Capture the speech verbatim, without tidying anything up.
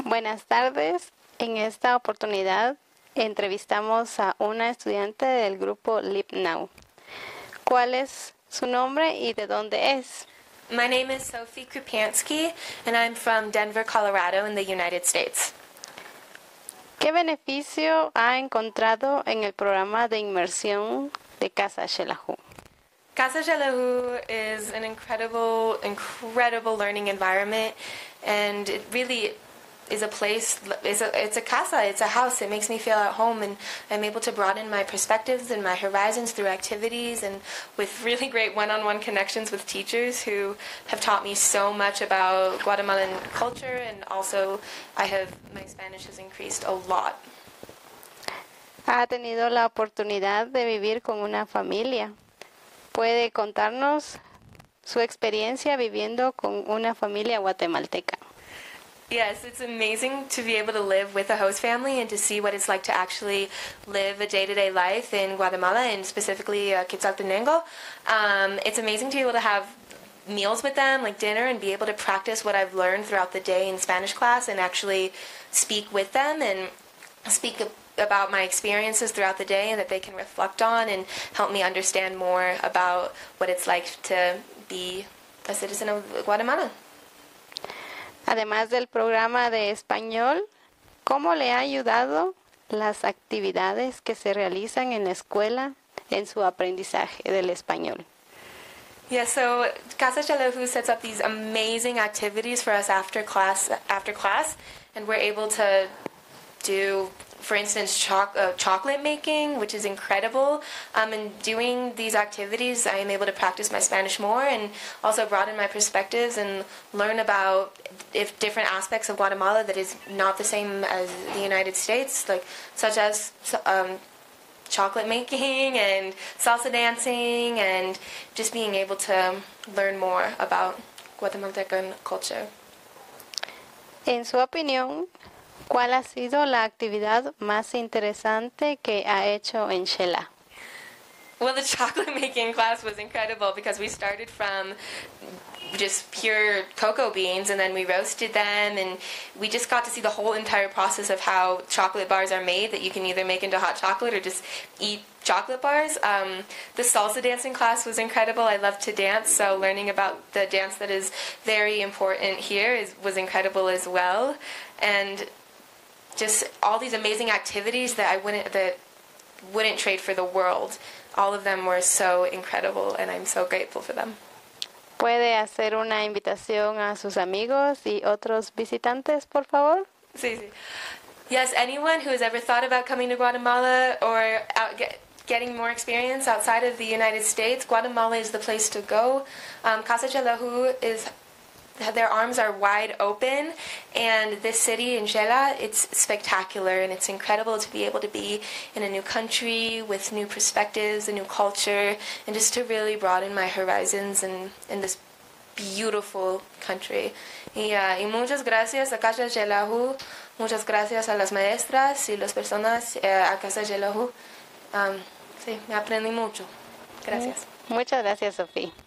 Buenas tardes. En esta oportunidad entrevistamos a una estudiante del grupo Live Now. ¿Cuál es su nombre y de dónde es? My name is Sophie Krupansky, and I'm from Denver, Colorado, in the United States. ¿Qué beneficio ha encontrado en el programa de inmersión de Casa Xelajú? Casa Xelajú is an incredible, incredible learning environment, and it really is a place, it's a, it's a casa, it's a house. It makes me feel at home, and I'm able to broaden my perspectives and my horizons through activities and with really great one-on-one connections with teachers who have taught me so much about Guatemalan culture, and also I have, my Spanish has increased a lot. Ha tenido la oportunidad de vivir con una familia. ¿Puede contarnos su experiencia viviendo con una familia guatemalteca? Yes, it's amazing to be able to live with a host family and to see what it's like to actually live a day-to-day life in Guatemala, and specifically uh, Quetzaltenango. Um, it's amazing to be able to have meals with them, like dinner, and be able to practice what I've learned throughout the day in Spanish class and actually speak with them and speak about my experiences throughout the day, and that they can reflect on and help me understand more about what it's like to be a citizen of Guatemala. Además del programa de español, ¿cómo le ha ayudado las actividades que se realizan en la escuela en su aprendizaje del español? Yeah, so Casa Xelajú sets up these amazing activities for us after class, after class, and we're able to do, for instance, choc- uh, chocolate making, which is incredible. Um, and doing these activities, I am able to practice my Spanish more and also broaden my perspectives and learn about if different aspects of Guatemala that is not the same as the United States, like such as um, chocolate making and salsa dancing, and just being able to learn more about Guatemaltecan culture. En su opinión, ¿cuál ha sido la actividad más interesante que ha hecho en Xela? Well, the chocolate making class was incredible because we started from just pure cocoa beans, and then we roasted them, and we just got to see the whole entire process of how chocolate bars are made, that you can either make into hot chocolate or just eat chocolate bars. Um, the salsa dancing class was incredible. I love to dance, so learning about the dance that is very important here is, was incredible as well. And just all these amazing activities that I wouldn't that wouldn't trade for the world. All of them were so incredible, and I'm so grateful for them. ¿Puede hacer una invitación a sus amigos y otros visitantes, por favor? Sí, sí. Yes, anyone who has ever thought about coming to Guatemala or out, get, getting more experience outside of the United States, Guatemala is the place to go. Um, Casa Xelajú is, their arms are wide open, and this city in Xela, it's spectacular, and it's incredible to be able to be in a new country with new perspectives, a new culture, and just to really broaden my horizons in, in this beautiful country. Y, uh, y muchas gracias a Casa Xelajú, muchas gracias a las maestras y las personas uh, a Casa Xelajú. Um, sí, me aprendí mucho. Gracias. Muchas gracias, Sofía.